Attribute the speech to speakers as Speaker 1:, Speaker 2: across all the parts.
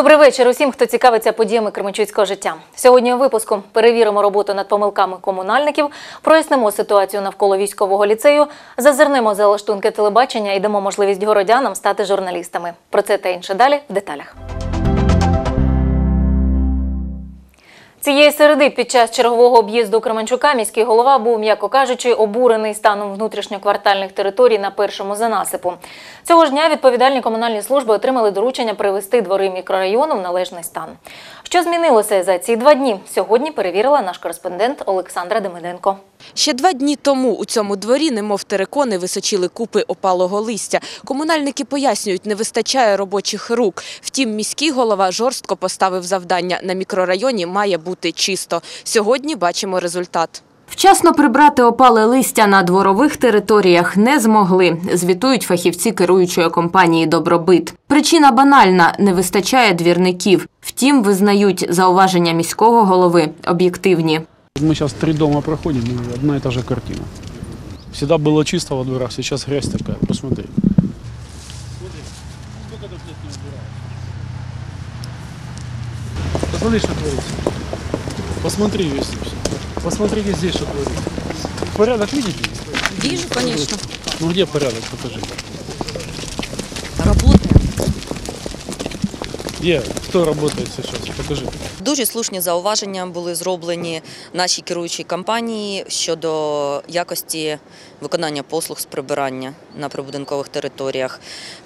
Speaker 1: Добрий вечір усім, хто цікавиться подіями кременчуцького життя. Сьогодні у випуску перевіримо роботу над помилками комунальників, прояснимо ситуацію навколо військового ліцею, зазирнемо за лаштунки телебачення і дамо можливість городянам стати журналістами. Про це та інше далі в деталях. Цієї середи під час чергового об'їзду Кременчука міський голова був, м'яко кажучи, обурений станом внутрішньоквартальних територій на першому занасипу. Цього ж дня відповідальні комунальні служби отримали доручення привести двори мікрорайону в належний стан. Що змінилося за ці 2 дні, сьогодні перевірила наш кореспондент Олександра Демиденко.
Speaker 2: Ще 2 дні тому у цьому дворі, немов терикони, височили купи опалого листя. Комунальники пояснюють, не вистачає робочих рук. Втім, міський голова жорстко поставив завдання – на мікрорайоні має бути чисто. Сьогодні бачимо результат.
Speaker 3: Вчасно прибрати опале листя на дворових територіях не змогли, звітують фахівці керуючої компанії «Добробит». Причина банальна – не вистачає двірників. Втім, визнають, зауваження міського голови об'єктивні.
Speaker 4: Мы сейчас 3 дома проходим, и одна и та же картина. Всегда было чисто во дворах, сейчас грязь такая, посмотри. Сколько тут лет не убирают? Посмотри, что творится. Посмотри везде все. Посмотрите здесь, что творится. Порядок видите?
Speaker 2: Вижу, конечно.
Speaker 4: Ну где порядок, покажи.
Speaker 2: Работаем.
Speaker 4: Где? Кто работает сейчас? Покажи.
Speaker 5: Дуже слушні зауваження були зроблені нашій керуючій компанії щодо якості виконання послуг з прибирання на прибудинкових територіях.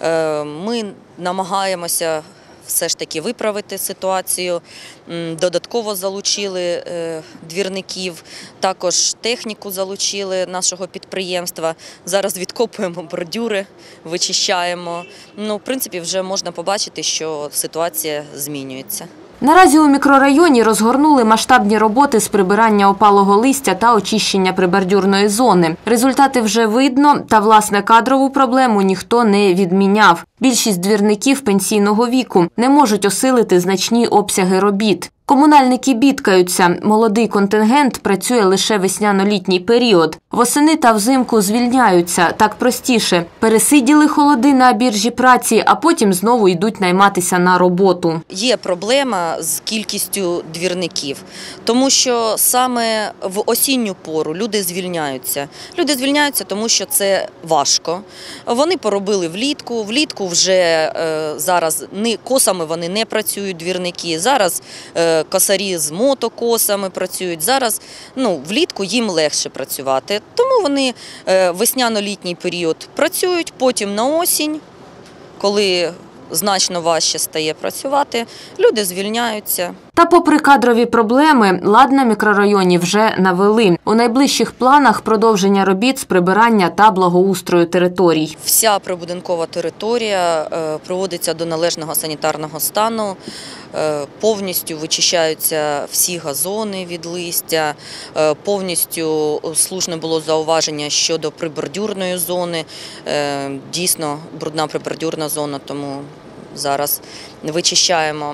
Speaker 5: Ми намагаємося все ж таки виправити ситуацію, додатково залучили двірників, також техніку залучили нашого підприємства. Зараз відкопуємо бордюри, вичищаємо. В принципі, вже можна побачити, що ситуація змінюється.
Speaker 3: Наразі у мікрорайоні розгорнули масштабні роботи з прибирання опалого листя та очищення прибордюрної зони. Результати вже видно, та, власне, кадрову проблему ніхто не відміняв. Більшість двірників пенсійного віку не можуть осилити значні обсяги робіт. Комунальники бідкаються. Молодий контингент працює лише весняно-літній період. Восени та взимку звільняються. Так простіше. Пересиділи холоди на біржі праці, а потім знову йдуть найматися на роботу.
Speaker 5: Є проблема з кількістю двірників, тому що саме в осінню пору люди звільняються. Люди звільняються, тому що це важко. Вони поробили влітку вже зараз косами вони не працюють, двірники. Зараз косарі з мотокосами працюють. Зараз влітку їм легше працювати. Тому вони весняно-літній період працюють, потім на осінь, коли значно важче стає працювати, люди звільняються.
Speaker 3: Та попри кадрові проблеми, лад на мікрорайоні вже навели. У найближчих планах продовження робіт з прибирання та благоустрою територій.
Speaker 5: Вся прибудинкова територія приводиться до належного санітарного стану, повністю вичищаються всі газони від листя, повністю слушне було зауваження щодо прибордюрної зони. Дійсно, брудна прибордюрна зона, тому зараз вичищаємо.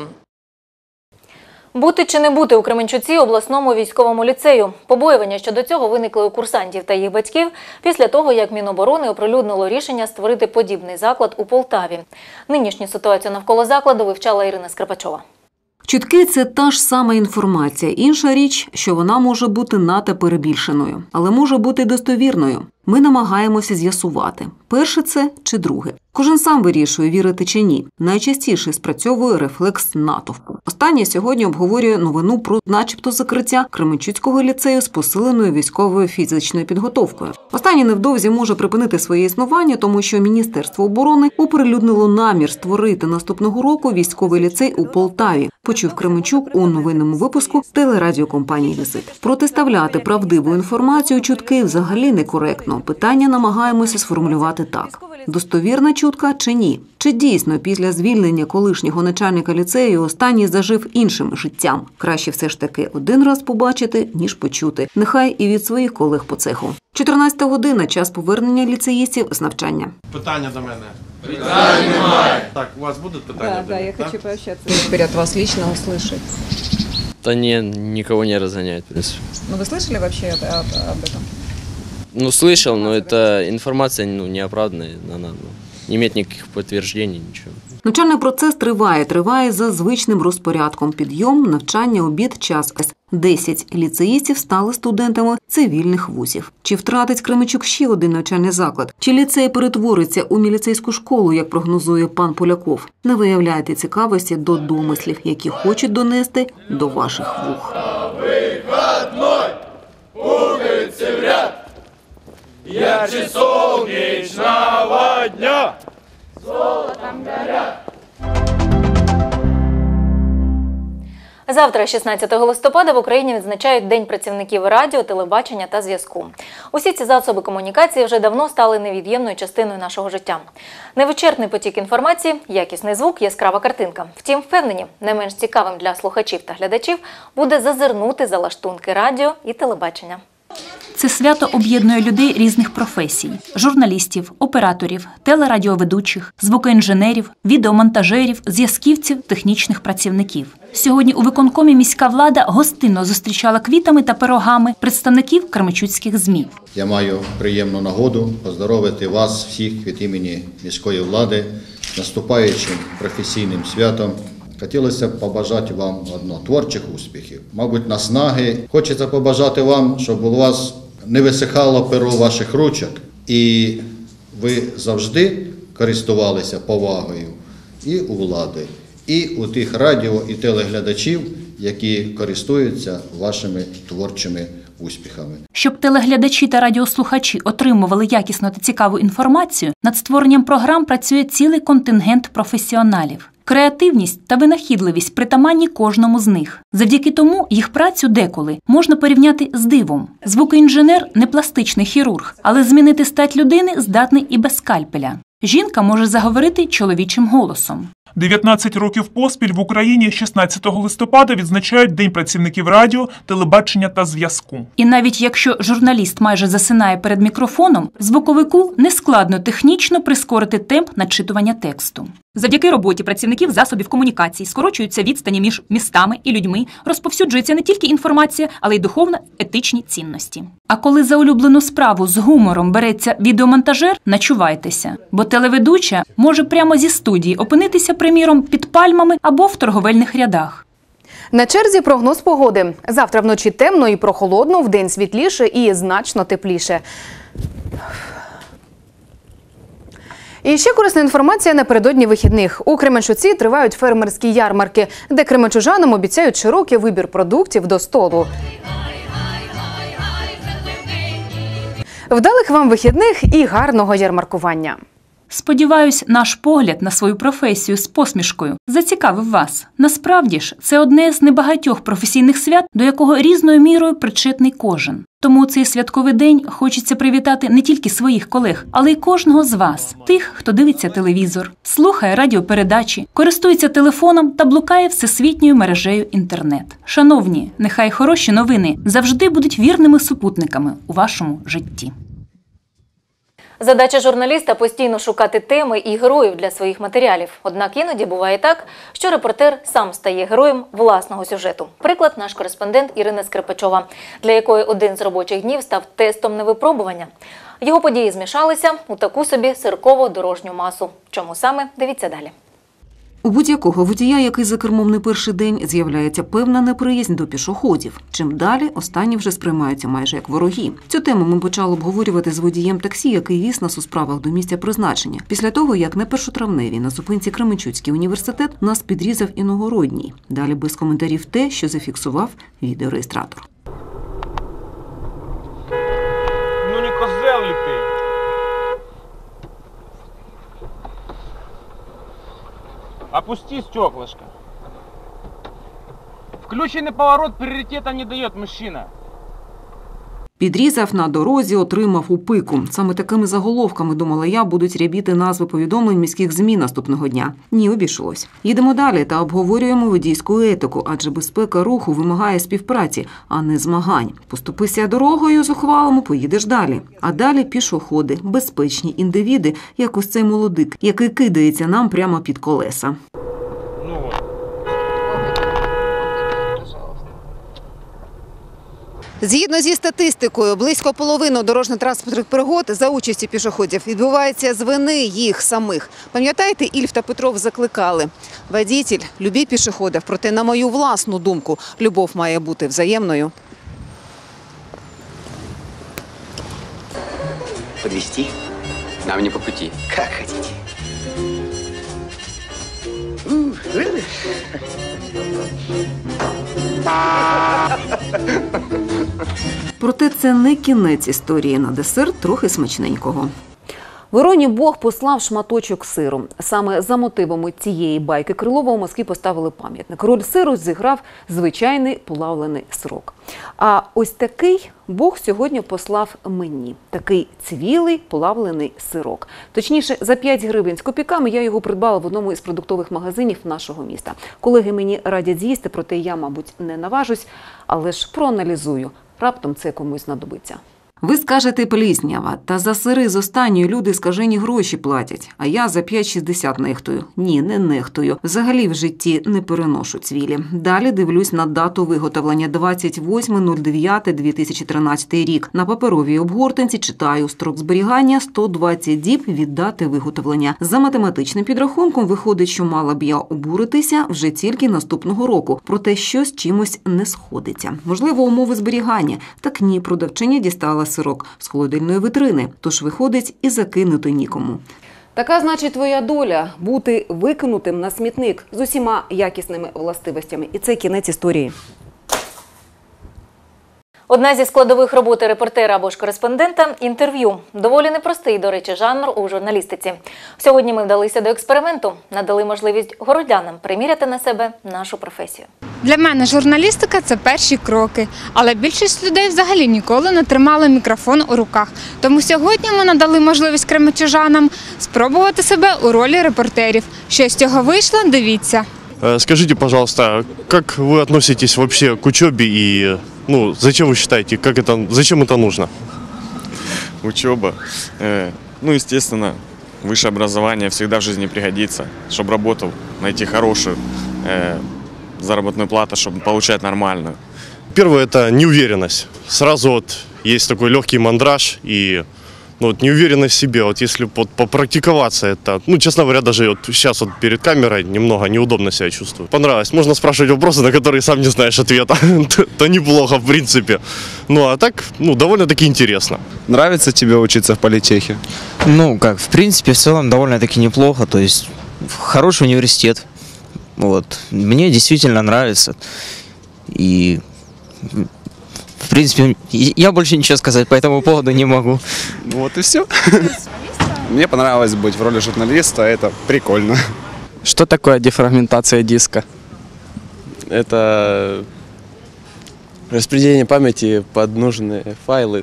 Speaker 1: Бути чи не бути у Кременчуці обласному військовому ліцею? Побоювання щодо цього виникли у курсантів та їх батьків після того, як Міноборони оприлюднило рішення створити подібний заклад у Полтаві. Нинішню ситуацію навколо закладу вивчала Ірина Скрипачова.
Speaker 6: Чутки – це та ж сама інформація. Інша річ, що вона може бути надто перебільшеною, але може бути достовірною. Ми намагаємося з'ясувати, перше це чи друге. Кожен сам вирішує, вірити чи ні. Найчастіше спрацьовує рефлекс натовпу. Останнє сьогодні обговорює новину про начебто закриття Кременчуцького ліцею з посиленою військовою фізичною підготовкою. Останнє невдовзі може припинити своє існування, тому що Міністерство оборони оприлюднило намір створити наступного року військовий ліцей у Полтаві, почув Кременчук у новинному випуску телерадіокомпанії «Візит». Протиставляти правдиву інформацію чутки взагалі некоректно. Питання намагаємося сформулювати так. Достовірна чутка чи ні? Чи дійсно після звільнення колишнього начальника ліцею останній зажив іншим життям? Краще все ж таки один раз побачити, ніж почути. Нехай і від своїх колег по цеху. 14 година – час повернення ліцеїстів з навчання.
Speaker 7: Питання до мене. Питань немає. Так, у вас будуть питання?
Speaker 8: Да, я хочу пообщаться. Теперь от вас лично услышать.
Speaker 9: Да не, никого не разгоняет, в принципе.
Speaker 8: Ну вы слышали вообще об этом?
Speaker 9: Ну, слышал, но это информация неоправданная. не имеет никаких подтверждений, ничего.
Speaker 6: Навчальний процес триває за звичним розпорядком. Підйом, навчання, обід, час. 10 ліцеїстів стали студентами цивільних вузів. Чи втратить Кременчук ще один навчальний заклад? Чи ліцей перетвориться у міліцейську школу, як прогнозує пан Поляков? Не виявляйте цікавості до домислів, які хочуть донести до ваших вух.
Speaker 7: Ярче солнечного дня!
Speaker 1: Завтра, 16 листопада, в Україні відзначають День працівників радіо, телебачення та зв'язку. Усі ці засоби комунікації вже давно стали невід'ємною частиною нашого життя. Невичерпний потік інформації, якісний звук, яскрава картинка. Втім, впевнені, не менш цікавим для слухачів та глядачів буде зазирнути за лаштунки радіо і телебачення.
Speaker 10: Це свято об'єднує людей різних професій – журналістів, операторів, телерадіоведучих, звукоінженерів, відеомонтажерів, зв'язківців, технічних працівників. Сьогодні у виконкомі міська влада гостинно зустрічала квітами та пирогами представників кременчуцьких ЗМІ.
Speaker 11: Я маю приємну нагоду поздоровити вас всіх від імені міської влади з наступаючим професійним святом. Хотілося б побажати вам творчих успіхів, мабуть, наснаги. Хочеться побажати вам, щоб у вас не висихало перо ваших ручок і ви завжди користувалися повагою і у влади, і у тих радіо і телеглядачів, які користуються вашими творчими успіхами.
Speaker 10: Щоб телеглядачі та радіослухачі отримували якісну та цікаву інформацію, над створенням програм працює цілий контингент професіоналів. Креативність та винахідливість притаманні кожному з них. Завдяки тому їх працю деколи можна порівняти з дивом. Звукоінженер – не пластичний хірург, але змінити стать людини здатний і без скальпеля. Жінка може заговорити чоловічим голосом.
Speaker 12: 19 років поспіль в Україні 16 листопада відзначають День працівників радіо, телебачення та зв'язку.
Speaker 10: І навіть якщо журналіст майже засинає перед мікрофоном, звуковику нескладно технічно прискорити темп начитування тексту. Завдяки роботі працівників засобів комунікацій скорочуються відстані між містами і людьми, розповсюджується не тільки інформація, але й духовно-етичні цінності. А коли за улюблену справу з гумором береться відеомонтажер, начувайтеся, бо телеведуча може прямо зі студії опинитися, приміром, під пальмами або в торговельних рядах.
Speaker 13: На черзі прогноз погоди. Завтра вночі темно і прохолодно, вдень світліше і значно тепліше. І ще корисна інформація напередодні вихідних. У Кременчуці тривають фермерські ярмарки, де кременчужанам обіцяють широкий вибір продуктів до столу. Вдалих вам вихідних і гарного ярмаркування!
Speaker 10: Сподіваюсь, наш погляд на свою професію з посмішкою зацікавив вас. Насправді ж, це одне з небагатьох професійних свят, до якого різною мірою причетний кожен. Тому у цей святковий день хочеться привітати не тільки своїх колег, але й кожного з вас, тих, хто дивиться телевізор, слухає радіопередачі, користується телефоном та блукає всесвітньою мережею інтернет. Шановні, нехай хороші новини завжди будуть вірними супутниками у вашому житті.
Speaker 1: Задача журналіста – постійно шукати теми і героїв для своїх матеріалів. Однак іноді буває так, що репортер сам стає героєм власного сюжету. Приклад – наш кореспондент Ірина Скрипачова, для якої один з робочих днів став тестом на випробування. Його події змішалися у таку собі сирково-дорожню масу. Чому саме – дивіться далі.
Speaker 6: У будь-якого водія, який за кермом не перший день, з'являється певна неприязнь до пішоходів. Чим далі, останні вже сприймаються майже як вороги. Цю тему ми почали обговорювати з водієм таксі, який віз нас у справах до місця призначення. Після того, як на першотравневій на зупинці Кременчуцький університет нас підрізав Іногородній. Далі без коментарів те, що зафіксував відеореєстратор.
Speaker 14: Ну не козел ли ти? Опусти стеклышко. Включенный поворот приоритета не дает, мужчина.
Speaker 6: Підрізав на дорозі, отримав у пику. Саме такими заголовками, думала я, будуть рябіти назви повідомлень міських ЗМІ наступного дня. Ні, обійшлось. Їдемо далі та обговорюємо водійську етику, адже безпека руху вимагає співпраці, а не змагань. Поступися дорогою зухвалому, поїдеш далі. А далі пішоходи, безпечні індивіди, як ось цей молодик, який кидається нам прямо під колеса.
Speaker 13: Згідно зі статистикою, близько половини дорожньо-транспортних пригод за участі пішоходів відбувається з вини їх самих. Пам'ятаєте, Ільф та Петров закликали: водитель, любіть пішоходів, проте, на мою власну думку, любов має бути взаємною.
Speaker 15: Подвезти? Нам не по пути. Как хотите. Really?
Speaker 6: Проте це не кінець історії. На десерт трохи смачненького. Вероні Бог послав шматочок сиру. Саме за мотивами цієї байки Крилова у Москві поставили пам'ятник. Роль сиру зіграв звичайний плавлений сирок. А ось такий Бог сьогодні послав мені. Такий цвілий плавлений сирок. Точніше, за 5 гривень з копійками я його придбала в одному із продуктових магазинів нашого міста. Колеги мені радять з'їсти, проте я, мабуть, не наважусь, але ж проаналізую. Раптом це комусь знадобиться. Ви скажете пліснява, та за сири з останньої люди скажені гроші платять, а я за 5,60 нехтую. Ні, не нехтую. Взагалі в житті не переношу цвілі. Далі дивлюсь на дату виготовлення 28.09.2013 рік. На паперовій обгортинці читаю: строк зберігання 120 діб від дати виготовлення. За математичним підрахунком виходить, що мала б я обуритися вже тільки наступного року. Проте щось чимось не сходиться. Можливо, умови зберігання. Так ні, продавчиня дістала сирок з холодильної вітрини, тож виходить і закинути нікому. Така, значить, твоя доля – бути викинутим на смітник з усіма якісними властивостями. І це кінець історії.
Speaker 1: Одна зі складових роботи репортера або ж кореспондента – інтерв'ю. Доволі непростий, до речі, жанр у журналістиці. Сьогодні ми вдалися до експерименту, надали можливість городянам приміряти на себе нашу професію.
Speaker 16: Для мене журналістика – це перші кроки, але більшість людей взагалі ніколи не тримали мікрофон у руках. Тому сьогодні ми надали можливість кременчужанам спробувати себе у ролі репортерів. Що з цього вийшло – дивіться.
Speaker 17: Скажите, пожалуйста, как вы относитесь вообще к учебе и зачем вы считаете, зачем это нужно?
Speaker 18: Учеба. Естественно, высшее образование всегда в жизни пригодится, чтобы работу найти хорошую, заработную плату, чтобы получать нормальную.
Speaker 17: Первое – это неуверенность. Сразу есть такой легкий мандраж и неуверенность в себе. Если попрактиковаться, это, честно говоря, даже сейчас перед камерой немного неудобно себя чувствую. Понравилось. Можно спрашивать вопросы, на которые сам не знаешь ответа. Это неплохо, в принципе. А так, довольно-таки интересно.
Speaker 19: Нравится тебе учиться в политехе?
Speaker 20: В принципе, в целом довольно-таки неплохо. То есть, хороший университет. Мне действительно нравится. И, в принципе, я больше ничего сказать по этому поводу не могу.
Speaker 19: Вот и все. Мне понравилось быть в роли журналиста, это прикольно.
Speaker 21: Что такое дефрагментация диска?
Speaker 9: Это распределение памяти под нужные файлы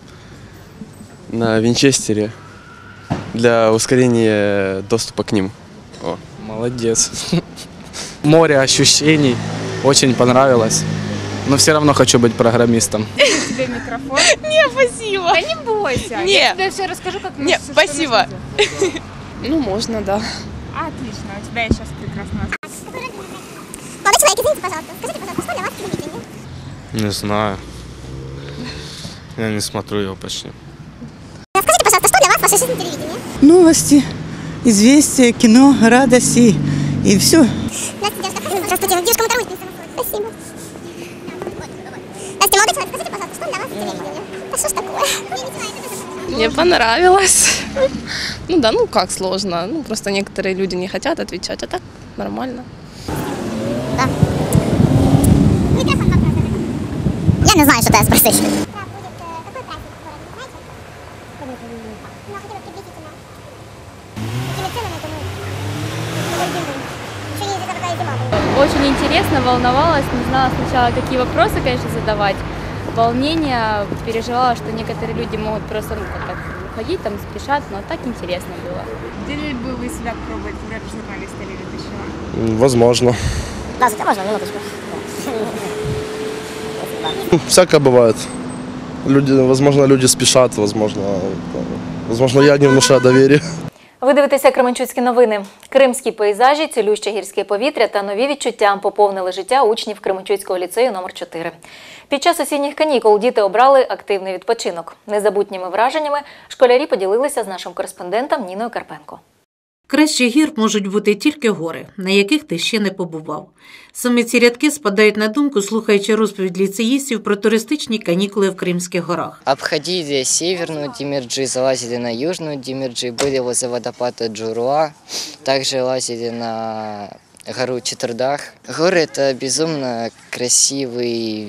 Speaker 9: на винчестере для ускорения доступа к ним.
Speaker 21: Молодец. Море ощущений, очень понравилось. Но все равно хочу быть программистом.
Speaker 16: Тебе микрофон?
Speaker 22: Не, спасибо.
Speaker 16: Да не бойся.
Speaker 22: Не.
Speaker 16: Я тебе все расскажу, как
Speaker 22: Нет, спасибо. Можно, да.
Speaker 16: Отлично, у тебя сейчас прекрасно.
Speaker 22: Молодой человек, извините, пожалуйста. Скажите, пожалуйста, что для вас телевидение?
Speaker 21: Не знаю. Я не смотрю его почти.
Speaker 22: Скажите, пожалуйста, что для вас ваша жизнь телевидение?
Speaker 23: Новости, известия, кино, радости и все.
Speaker 22: Здравствуйте, девушка мотороль. Спасибо. Настя, молодой человек, скажите, пожалуйста, что для вас телевидение? Да что ж такое?
Speaker 24: Мне понравилось. Как сложно. Просто некоторые люди не хотят отвечать, а так нормально.
Speaker 22: Да. Я не знаю, что тебя спросить.
Speaker 25: Очень интересно, волновалась, не знала сначала, какие вопросы, конечно, задавать. Волнение, переживала, что некоторые люди могут просто уходить, спешат, но так интересно было.
Speaker 16: Хотели бы вы себя пробовать в роли журналиста или ведущего?
Speaker 19: Возможно.
Speaker 22: Да, можно, минуточку.
Speaker 19: Всякое бывает. Возможно, люди спешат, возможно, я не внушаю доверия.
Speaker 1: Ви дивитеся Кременчуцькі новини. Кримські пейзажі, цілюще гірське повітря та нові відчуття поповнили життя учнів Кременчуцького ліцею номер 4. Під час осінніх канікул діти обрали активний відпочинок. Незабутніми враженнями школярі поділилися з нашим кореспондентом Ніною Карпенко.
Speaker 2: Кращих гір можуть бути тільки гори, на яких ти ще не побував. Саме ці рядки спадають на думку, слухаючи розповідь ліцеїстів про туристичні канікули в Кримських горах.
Speaker 3: Обходили северную Демирджи, залазили на южную Демирджи, были возле водопада Джуруа, также лазили на гору Четырдах. Горы – это безумно красивый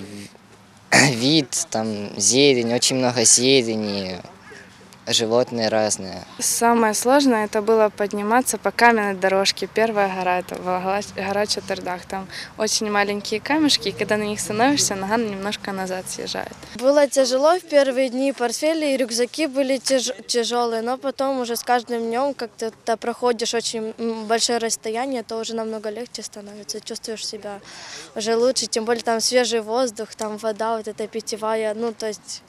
Speaker 3: вид, там зелень, очень много зелени. Животные разные.
Speaker 4: Самое сложное это было подниматься по каменной дорожке. Первая гора – это гора Четырдах. Там очень маленькие камешки, и когда на них становишься, нога немножко назад съезжает.
Speaker 5: Было тяжело в первые дни, портфели и рюкзаки были тяжелые, но потом уже с каждым днем как-то ты проходишь очень большое расстояние, то уже намного легче становится, чувствуешь себя уже лучше, тем более там свежий воздух, там вода вот эта питьевая, ну то есть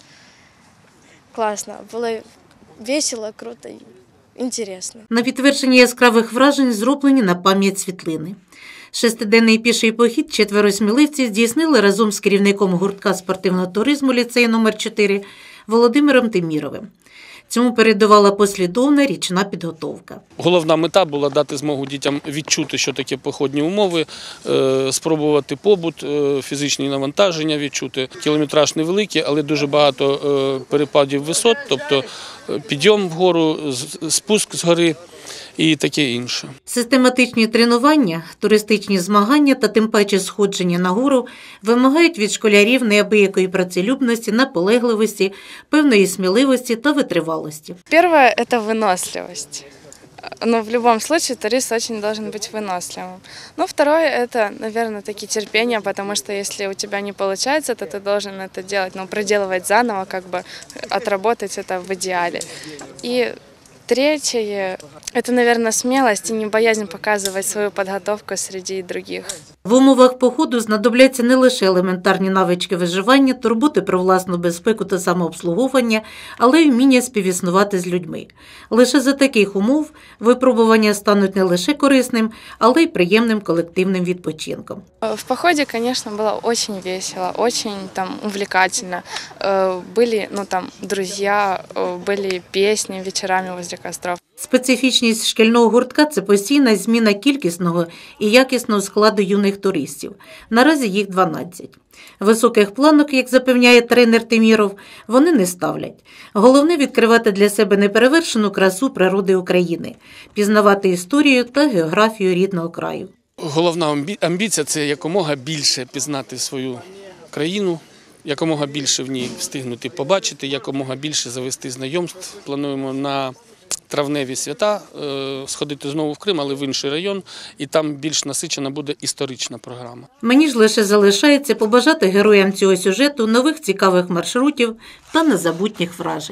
Speaker 5: классно, было весело, круто и интересно.
Speaker 2: На підтвердження яскравих вражень зроблені на пам'ять світлини. Шестиденний піший похід 4 сміливців здійснили разом з керівником гуртка спортивного туризму ліцею номер 4 Володимиром Тиміровим. Цьому передувала послідовна річна підготовка.
Speaker 8: Головна мета була дати змогу дітям відчути, що таке походні умови, спробувати побут, фізичні навантаження відчути. Кілометраж невеликий, але дуже багато перепадів висот, тобто підйом вгору, спуск з гори і таке інше.
Speaker 2: Систематичні тренування, туристичні змагання та тим паче сходження на гору вимагають від школярів неабиякої працелюбності, наполегливості, певної сміливості та витривалості.
Speaker 4: Первое – это выносливость. Но в любом случае турист очень должен быть выносливым. Но второе – это, наверное, таки терпение, потому что если у тебя не получается, то ты должен это делать, проделывать заново, как бы отработать это в идеале. И третье – это, наверное, смелость и не боязнь показывать свою подготовку среди других.
Speaker 2: В умовах походу знадобляться не лише елементарні навички виживання, турботи про власну безпеку та самообслуговування, але й вміння співіснувати з людьми. Лише за таких умов випробування стануть не лише корисним, але й приємним колективним відпочинком.
Speaker 4: В походе, конечно, было очень весело, очень увлекательно. Были друзья, были песни вечерами возле костров.
Speaker 2: Специфічність шкільного гуртка – це постійна зміна кількісного і якісного складу юних туристів. Наразі їх 12. Високих планок, як запевняє тренер Тиміров, вони не ставлять. Головне – відкривати для себе неперевершену красу природи України, пізнавати історію та географію рідного краю.
Speaker 8: Головна амбіція – це якомога більше пізнати свою країну, якомога більше в ній встигнути побачити, якомога більше завести знайомств. Плануємо на травневі свята сходити знову в Крим, але в інший район, і там більш насичена буде історична програма.
Speaker 2: Мені ж лише залишається побажати героям цього сюжету нових цікавих маршрутів та незабутніх вражень.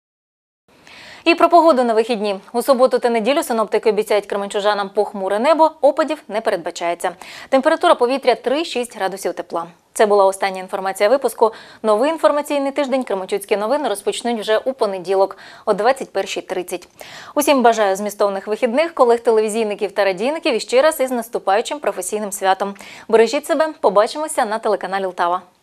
Speaker 1: І про погоду на вихідні. У суботу та неділю синоптики обіцяють кременчужанам похмуре небо, опадів не передбачається. Температура повітря 3-6 градусів тепла. Це була остання інформація випуску. Новий інформаційний тиждень Кременчуцькі новини розпочнуть вже у понеділок о 21:30. Усім бажаю змістовних вихідних, колег-телевізійників та радійників і ще раз із наступаючим професійним святом. Бережіть себе, побачимося на телеканалі Лтава.